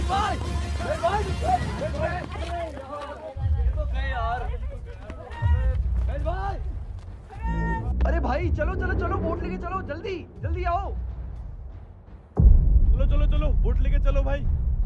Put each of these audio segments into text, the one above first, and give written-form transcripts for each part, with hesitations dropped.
अरे भाई चलो चलो चलो, बोट लेके चलो, जल्दी जल्दी आओ। चलो चलो चलो, बोट लेके चलो भाई।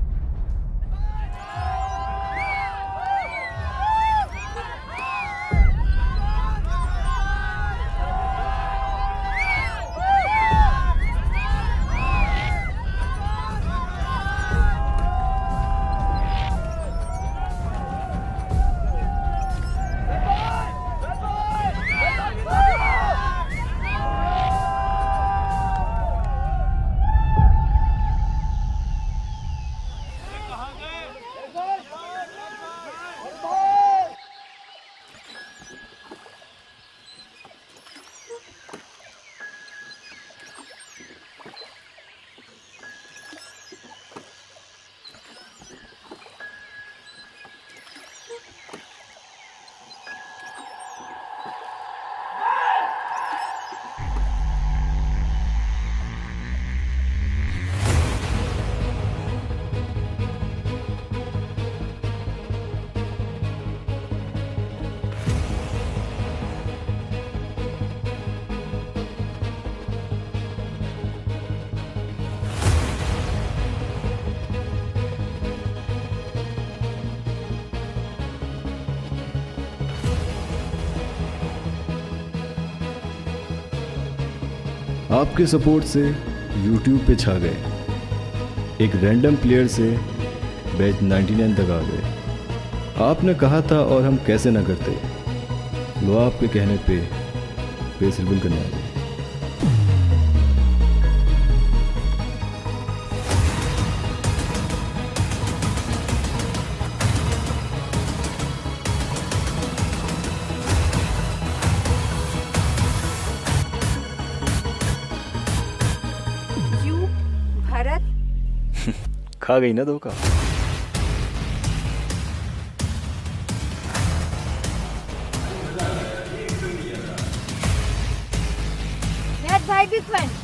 आपके सपोर्ट से YouTube पे छा गए, एक रैंडम प्लेयर से बैच 99 तक आ गए। आपने कहा था और हम कैसे ना करते, लो आपके कहने पे बेस रिवील करने आ गए। खा गई ना धोखा। भाई भी फ्रेंड